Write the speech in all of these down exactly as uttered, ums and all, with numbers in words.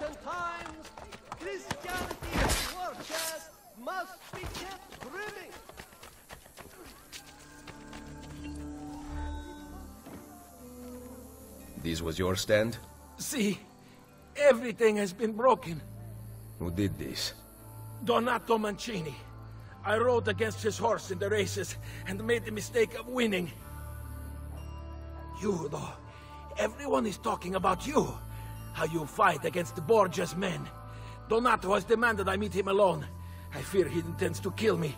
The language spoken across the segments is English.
uncertain times, Christianity's war chest must be kept brimming. This was your stand? See, everything has been broken. Who did this? Donato Mancini. I rode against his horse in the races and made the mistake of winning. You, though, everyone is talking about you. How you fight against the Borgia's men. Donato has demanded I meet him alone. I fear he intends to kill me.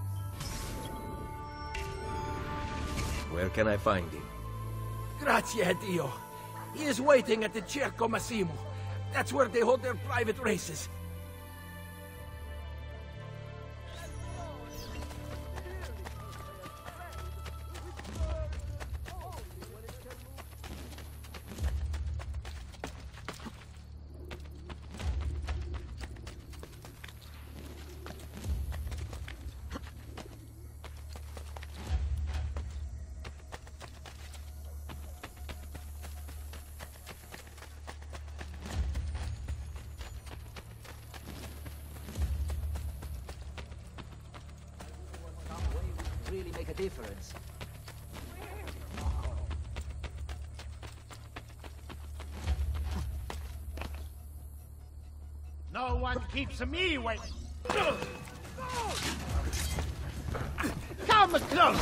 Where can I find him? Grazie a Dio. He is waiting at the Circo Massimo. That's where they hold their private races. Really make a difference. No one keeps me waiting. Come close.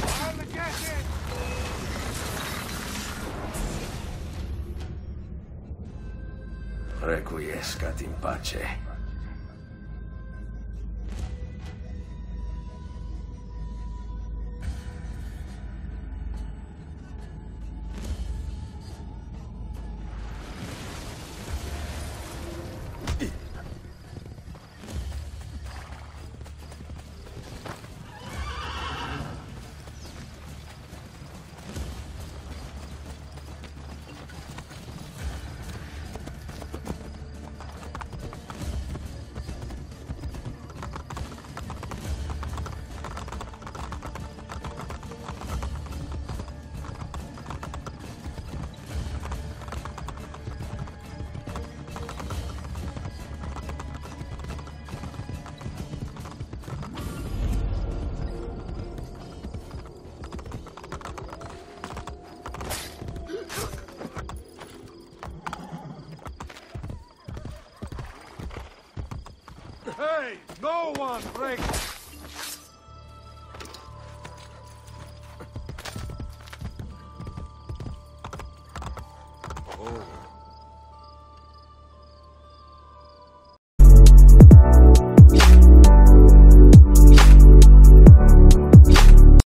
Requiescat in pace. Hey, no one break. Oh.